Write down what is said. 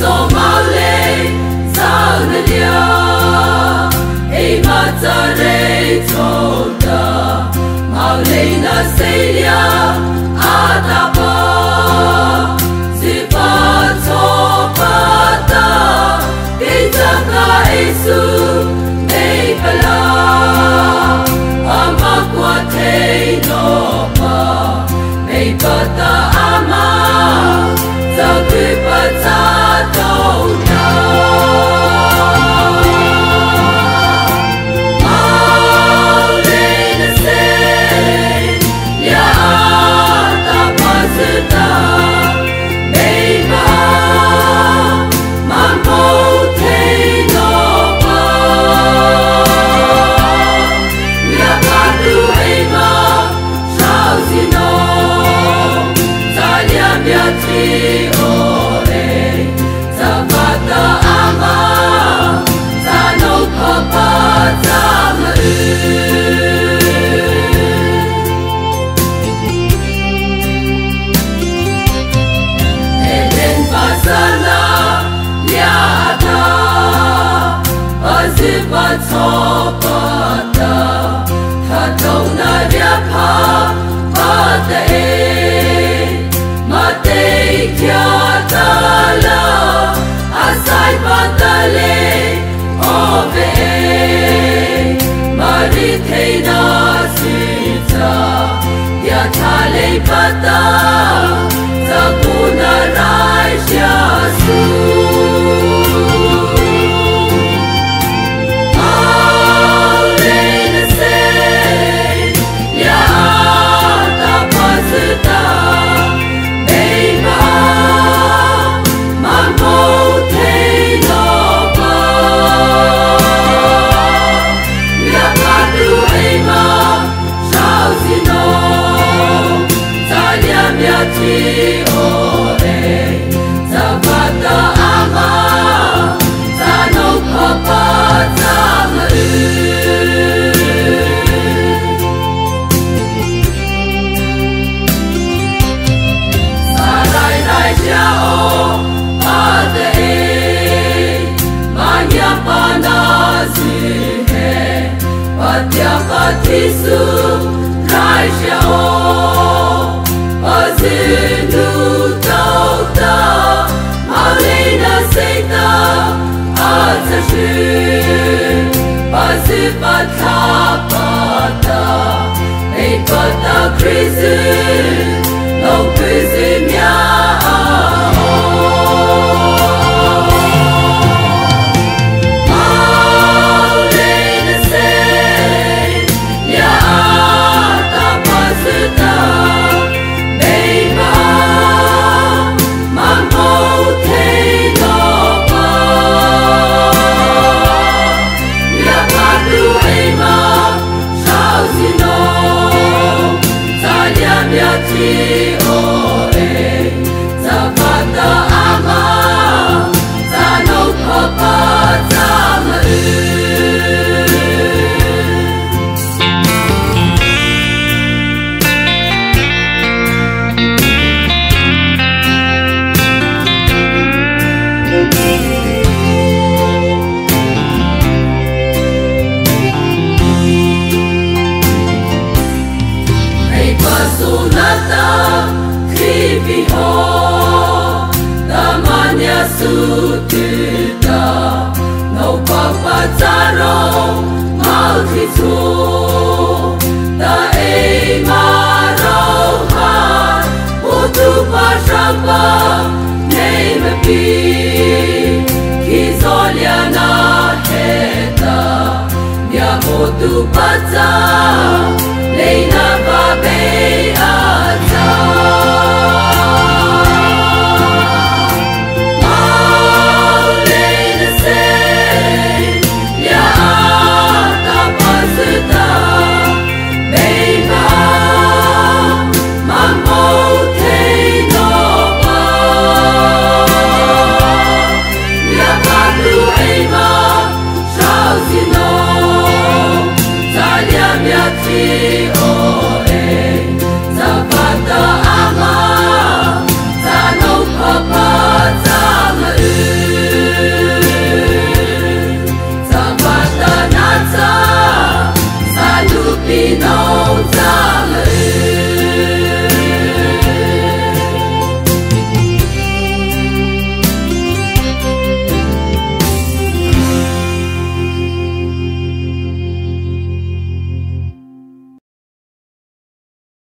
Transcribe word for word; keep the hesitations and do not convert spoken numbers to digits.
so male zaunalia e mazare toda male na selia adaba zipato pata itaka isu neipala amakwa te nopa neipata ama zakipata dona Maulina say ya tapasita meiba mampo te nopa ya patu ema shauzino talia miati ore zapata ama zano papa zamaru Eden pasala liata azipato pata tatona liapa pata e mate kiatala asai patale ove mariteina sita yatale pata zakuna raisha su Maulina say ya tapasita meiba mampo te nopa ya patu ema shauzino talia miati ore zapata ama zano papa zamaru Sarai raijao pate manya panazihe patya patisu raijao azinu dauta Maulina seita atashu pasipata pata eipata krizi no krizi miao Maulina say ya tapasita meiba mampo te nopa ya patu ema shauzino talia miati ore zapata ama zano papa zamaru Sunata kribiho damanya sutita no papa zaro malkitu da e maroha utu pashapa name pi kizolia na heta ya utu paza